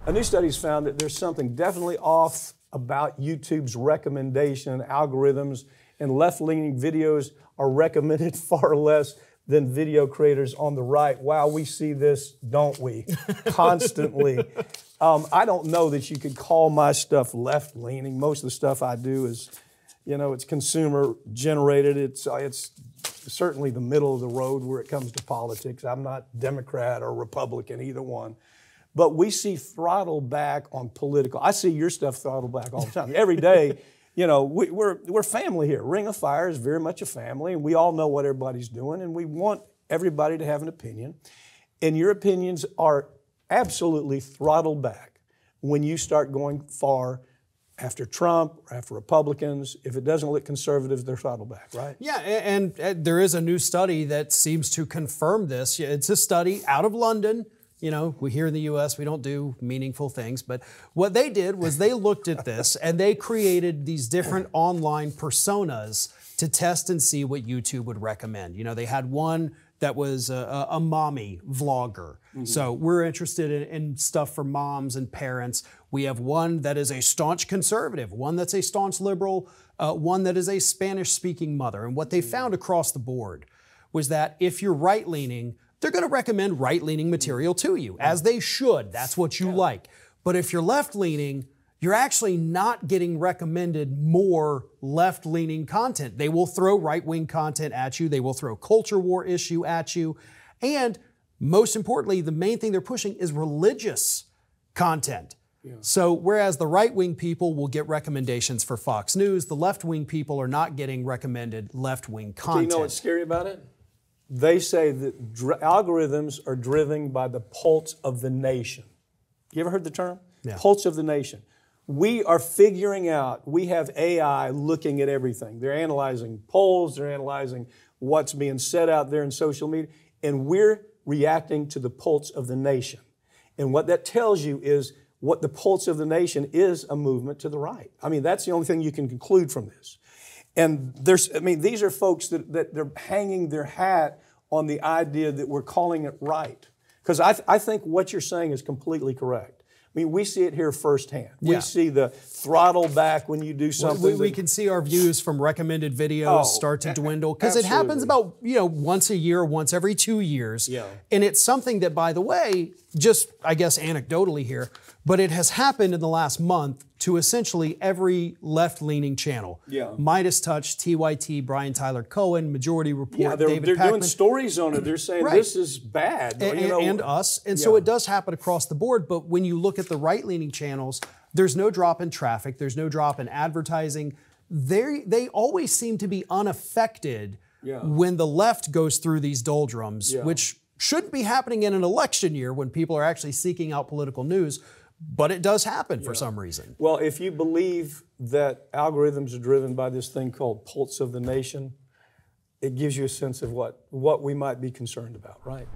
A new study's found that there's something definitely off about YouTube's recommendation algorithms, and left-leaning videos are recommended far less than video creators on the right. Wow, we see this, don't we? Constantly. I don't know that you could call my stuff left-leaning. Most of the stuff I do is, you know, it's consumer-generated. It's certainly the middle of the road where it comes to politics. I'm not Democrat or Republican, either one. But we see throttle back on political. I see your stuff throttle back all the time. Every day, you know, we're family here. Ring of Fire is very much a family, and we all know what everybody's doing, and we want everybody to have an opinion. And your opinions are absolutely throttled back when you start going far after Trump or after Republicans. If it doesn't look conservative, they're throttled back, right? Yeah, and there is a new study that seems to confirm this. It's a study out of London. You know, we here in the U.S., we don't do meaningful things, but what they did was they looked at this and they created these different online personas to test and see what YouTube would recommend. You know, they had one that was a mommy vlogger. Mm-hmm. So we're interested in stuff for moms and parents. We have one that is a staunch conservative, one that's a staunch liberal, one that is a Spanish-speaking mother. And what they found across the board was that if you're right-leaning, they're going to recommend right-leaning material to you, as they should. That's what you like. But if you're left-leaning, you're actually not getting recommended more left-leaning content. They will throw right-wing content at you. They will throw culture war issue at you. And most importantly, the main thing they're pushing is religious content. Yeah. So whereas the right-wing people will get recommendations for Fox News, the left-wing people are not getting recommended left-wing content. Do you know what's scary about it? They say that algorithms are driven by the pulse of the nation. You ever heard the term? Yeah. Pulse of the nation. We are figuring out, we have AI looking at everything. They're analyzing polls, they're analyzing what's being said out there in social media, and we're reacting to the pulse of the nation. And what that tells you is what the pulse of the nation is a movement to the right. I mean, that's the only thing you can conclude from this. And these are folks that they're hanging their hat on the idea that we're calling it right. Because I think what you're saying is completely correct. I mean, we see it here firsthand. Yeah. We see the throttle back when you do something. We can see our views from recommended videos start to dwindle because it happens about, you know, once a year, once every 2 years. Yeah. And it's something that, by the way, just I guess anecdotally here, but it has happened in the last month to essentially every left-leaning channel. Yeah. Midas Touch, TYT, Brian Tyler Cohen, Majority Report, yeah, David they're Pakman. doing stories on it. They're saying this is bad. And us. And so it does happen across the board. But when you look at the right-leaning channels, there's no drop in traffic. There's no drop in advertising. They always seem to be unaffected when the left goes through these doldrums, which shouldn't be happening in an election year when people are actually seeking out political news. But it does happen for some reason. Well, if you believe that algorithms are driven by this thing called pulse of the nation, it gives you a sense of what we might be concerned about, right?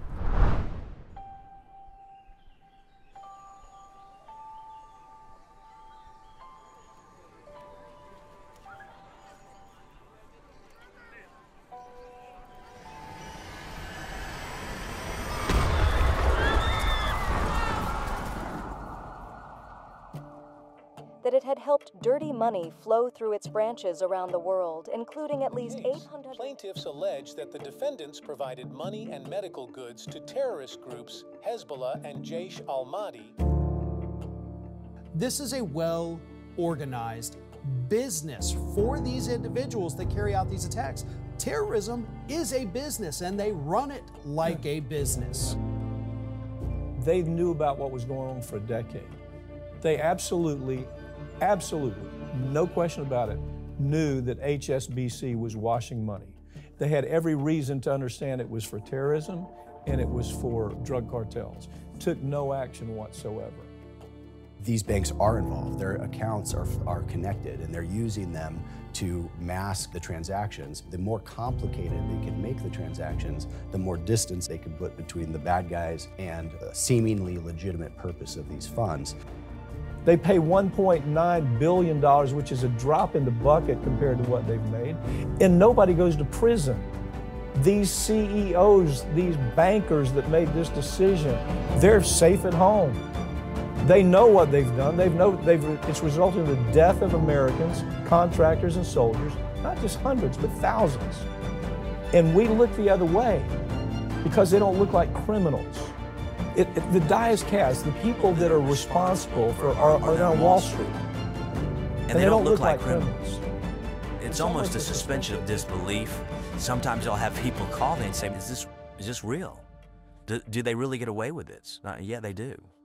That it had helped dirty money flow through its branches around the world, including at least 800... Plaintiffs allege that the defendants provided money and medical goods to terrorist groups Hezbollah and Jaish al-Mahdi. This is a well-organized business for these individuals that carry out these attacks. Terrorism is a business, and they run it like a business. They knew about what was going on for a decade. They absolutely, no question about it, knew that HSBC was washing money. They had every reason to understand it was for terrorism and it was for drug cartels. Took no action whatsoever. These banks are involved. Their accounts are connected, and they're using them to mask the transactions. The more complicated they can make the transactions, the more distance they can put between the bad guys and a seemingly legitimate purpose of these funds. They pay $1.9 billion, which is a drop in the bucket compared to what they've made, and nobody goes to prison. These CEOs, these bankers that made this decision, they're safe at home. They know what they've done. It's resulted in the death of Americans, contractors and soldiers, not just hundreds, but thousands. And we look the other way because they don't look like criminals. The die is cast. The people that are responsible are on Wall Street. And they don't look like criminals. It's almost a suspension of disbelief. Sometimes I'll have people call me and say, is this real? Do they really get away with this? Yeah, they do.